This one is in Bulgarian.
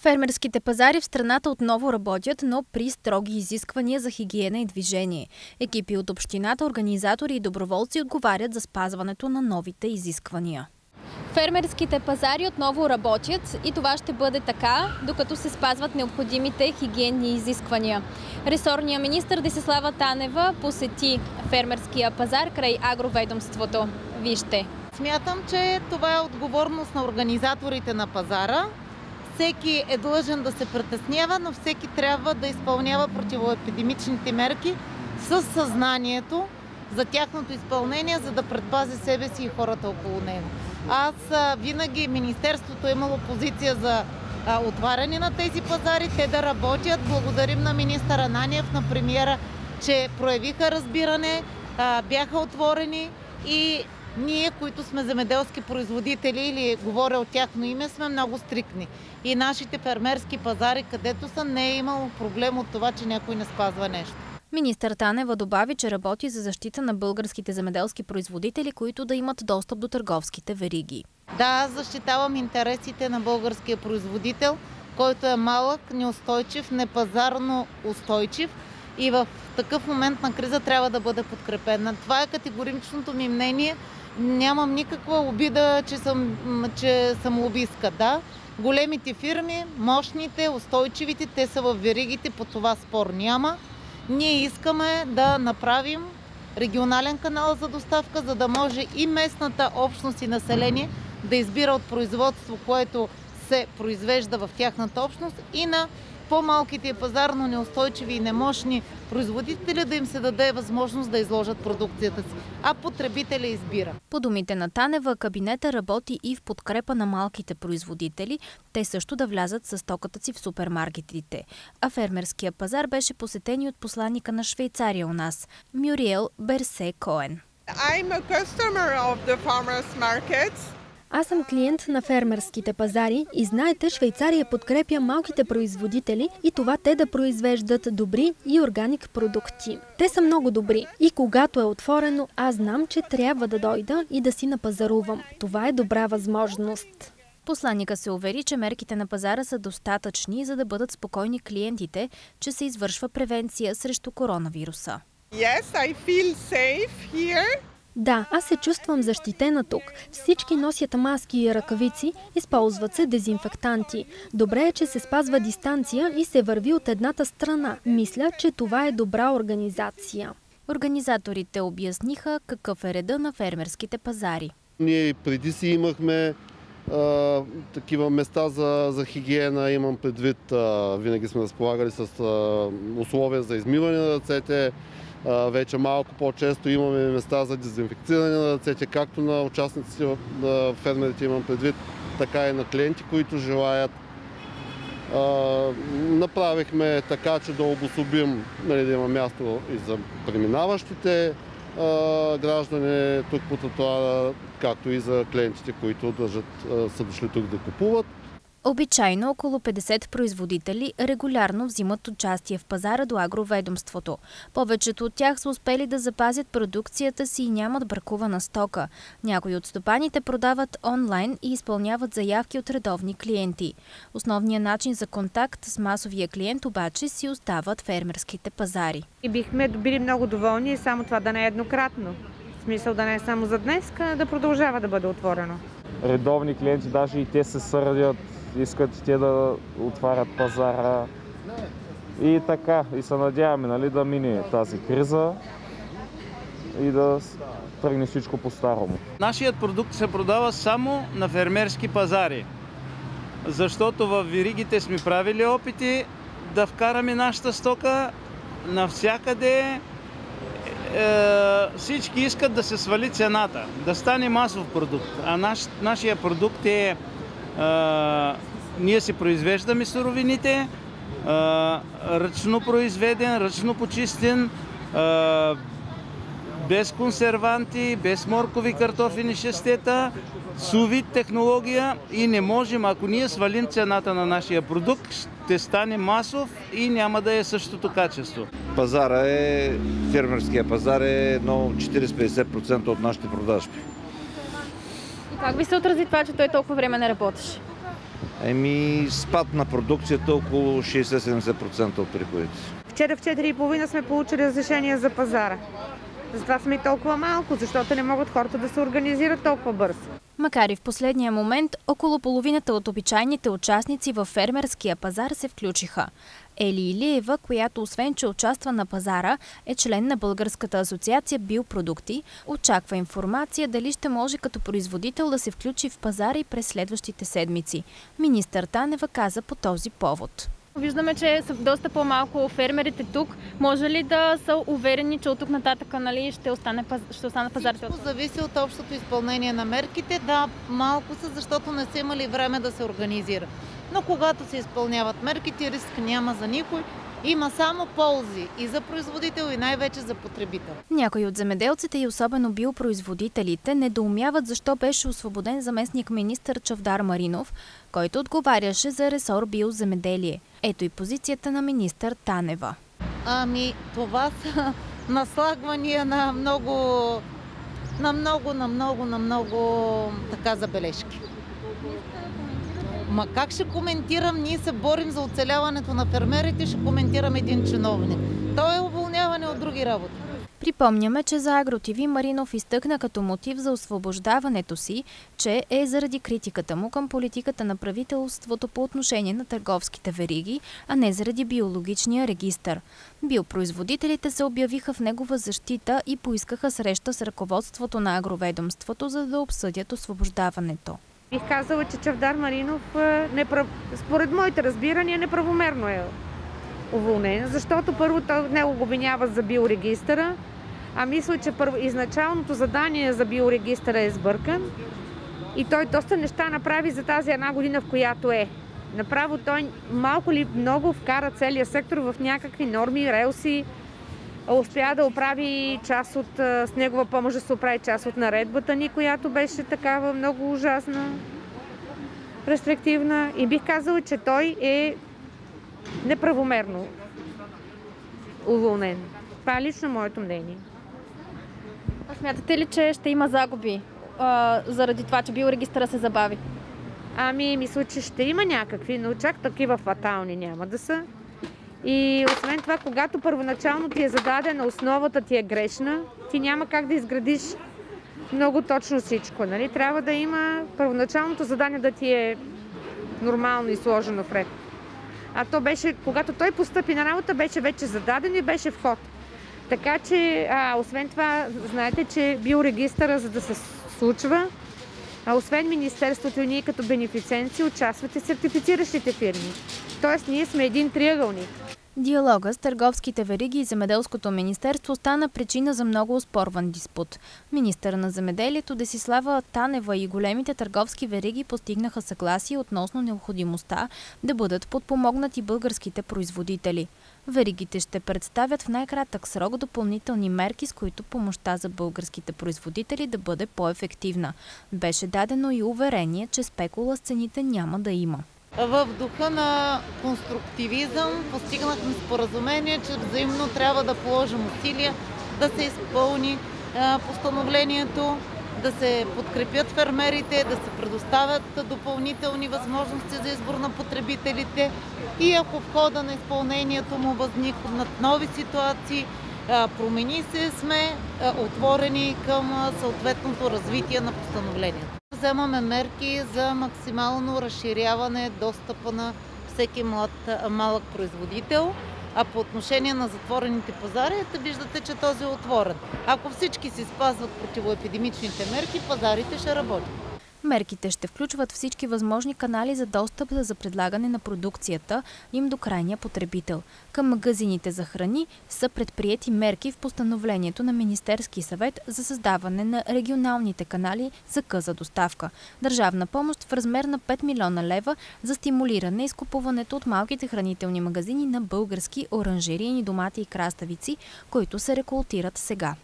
Фермерските пазари в страната отново работят, но при строги изисквания за хигиена и движение. Екипи от общината, организатори и доброволци отговарят за спазването на новите изисквания. Фермерските пазари отново работят и това ще бъде така, докато се спазват необходимите хигиенни изисквания. Ресорният министър Десислава Танева посети фермерския пазар край агроведомството. Вижте. Смятам, че това е отговорност на организаторите на пазара. Всеки е длъжен да се притеснява, но всеки трябва да изпълнява противоепидемичните мерки с съзнанието за тяхното изпълнение, за да предпази себе си и хората около него. Аз винаги Министерството е имало позиция за отваряне на тези пазари, те да работят. Благодарим на министър Ананиев, на премиера, че проявиха разбиране, бяха отворени и ние, които сме земеделски производители или говоря от тяхно име, сме много стриктни. И нашите фермерски пазари, където са, не е имало проблем от това, че някой не спазва нещо. Министър Танева добави, че работи за защита на българските земеделски производители, които да имат достъп до търговските вериги. Да, защитавам интересите на българския производител, който е малък, неустойчив, непазарно устойчив и в такъв момент на криза трябва да бъде подкрепена. Това е категоричното ми мнение. Нямам никаква обида, че съм лобистка. Да, големите фирми, мощните, устойчивите, те са в веригите, по това спор няма. Ние искаме да направим регионален канал за доставка, за да може и местната общност и население да избира от производство, което се произвежда в тяхната общност, и на по-малките пазарно неустойчиви и немощни производители да им се даде възможност да изложат продукцията си, а потребителя избира. По думите на Танева, кабинета работи и в подкрепа на малките производители, те също да влязат със стоката си в супермаркетите. А фермерския пазар беше посетен и от посланника на Швейцария у нас, Мюриел Берсе Коен. Аз съм клиент на фермерските пазари и знаете, Швейцария подкрепя малките производители и това те да произвеждат добри и органик продукти. Те са много добри и когато е отворено, аз знам, че трябва да дойда и да си напазарувам. Това е добра възможност. Посланника се увери, че мерките на пазара са достатъчни, за да бъдат спокойни клиентите, че се извършва превенция срещу коронавируса. Yes, I feel safe here. Да, аз се чувствам защитена тук. Всички носят маски и ръкавици, използват се дезинфектанти. Добре е, че се спазва дистанция и се върви от едната страна. Мисля, че това е добра организация. Организаторите обясниха какъв е реда на фермерските пазари. Ние преди си имахме такива места за хигиена, имам предвид, винаги сме разполагали с условия за измиване на ръцете. Вече малко по-често имаме места за дезинфекциране на ръцете, както на участниците на фермерите имам предвид, така и на клиенти, които желаят. Направихме така, че да обособим, да има място и за преминаващите граждани тук по тротоара, както и за клиентите, които са дошли тук да купуват. Обичайно около 50 производители регулярно взимат участие в пазара до агроведомството. Повечето от тях са успели да запазят продукцията си и нямат бракувана стока. Някои от стопаните продават онлайн и изпълняват заявки от редовни клиенти. Основният начин за контакт с масовия клиент обаче си остават фермерските пазари. И бихме били много доволни и само това да не е еднократно. В смисъл да не е само за днес, а да продължава да бъде отворено. Редовни клиенти, даже и те се сърдят, искат те да отварят пазара и така. И се надяваме, нали, да мине тази криза и да тръгне всичко по-старому. Нашият продукт се продава само на фермерски пазари, защото в веригите сме правили опити да вкараме нашата стока навсякъде. Всички искат да се свали цената, да стане масов продукт, а нашия продукт е ние си произвеждаме суровините, ръчно произведен, ръчно почистен, без консерванти, без моркови, картофени шестета, сувид технология и не можем, ако ние свалим цената на нашия продукт, ще стане масов и няма да е същото качество. Фермерския пазар е 40-50% от нашите продажби. И как ви се отрази това, че той толкова време не работеше? Спад на продукцията около 60-70% от приходите. Вчера в 4:30 сме получили разрешение за пазара. Затова сме и толкова малко, защото не могат хората да се организират толкова бързо. Макар и в последния момент, около половината от обичайните участници във фермерския пазар се включиха. Ели Илиева, която освен, че участва на пазара, е член на Българската асоциация Биопродукти, очаква информация дали ще може като производител да се включи в пазара и през следващите седмици. Министър Танева каза по този повод. Виждаме, че са доста по-малко фермерите тук. Може ли да са уверени, че от тук нататък ще остане пазарите? Всичко зависи от общото изпълнение на мерките. Да, малко са, защото не са имали време да се организира. Но когато се изпълняват мерките, риск няма за никой. Има само ползи и за производител, и най-вече за потребител. Някои от земеделците и особено биопроизводителите недоумяват защо беше освободен заместник-министър Чавдар Маринов, който отговаряше за ресор биоземеделие. Ето и позицията на министър Танева. Това са наслагвания на много забележки. Как ще коментирам? Ние се борим за оцеляването на фермерите, ще коментирам един чиновник. То е уволняване от други работи. Припомняме, че за Агро ТВ Маринов изтъкна като мотив за освобождаването си, че е заради критиката му към политиката на правителството по отношение на търговските вериги, а не заради биологичния регистър. Биопроизводителите се обявиха в негова защита и поискаха среща с ръководството на агроведомството, за да обсъдят освобождаването. Бих казала, че Чавдар Маринов, според моите разбирания, неправомерно е уволнен, защото първо той него го обвинява за биорегистъра, а мисля, че изначалното задание за биорегистъра е сбъркан и той доста неща направи за тази една година, в която е. Направо той малко ли много вкара целия сектор в някакви норми, релси, успя да оправи част от, с негова помощ да се оправи част от наредбата ни, която беше такава много ужасна, рестриктивна. И бих казала, че той е неправомерно уволнен. Това е лично моето мнение. А смятате ли, че ще има загуби заради това, че биорегистъра се забави? Мисля, че ще има някакви, но чак такива фатални няма да са. И освен това, когато първоначално ти е зададена основата, ти е грешна, ти няма как да изградиш много точно всичко. Нали? Трябва да има първоначалното задание да ти е нормално и сложено в ред. А то беше, когато той постъпи на работа, беше вече зададен и беше в ход. Така че, освен това, знаете, че биорегистъра, за да се случва, освен Министерството и ние като бенефициенти, участват и сертифициращите фирми. Тоест, ние сме един триъгълник. Диалога с търговските вериги и Земеделското министерство стана причина за много оспорван диспут. Министъра на земеделието Десислава Танева и големите търговски вериги постигнаха съгласие относно необходимостта да бъдат подпомогнати българските производители. Веригите ще представят в най-кратък срок допълнителни мерки, с които помощта за българските производители да бъде по-ефективна. Беше дадено и уверение, че спекула с цените няма да има. В духа на конструктивизъм постигнахме споразумение, че взаимно трябва да положим усилия да се изпълни постановлението, да се подкрепят фермерите, да се предоставят допълнителни възможности за избор на потребителите и ако в хода на изпълнението му възникнат нови ситуации, промени се, сме отворени към съответното развитие на постановлението. Вземаме мерки за максимално разширяване достъпа на всеки малък производител, а по отношение на затворените пазари, виждате, че този е отворен. Ако всички си спазват противоепидемичните мерки, пазарите ще работят. Мерките ще включват всички възможни канали за достъп за предлагане на продукцията им до крайния потребител. Към магазините за храни са предприети мерки в постановлението на Министерски съвет за създаване на регионалните канали за къса доставка. Държавна помощ в размер на 5 милиона лева за стимулиране изкупуването от малките хранителни магазини на български оранжерийни домати и краставици, които се реколтират сега.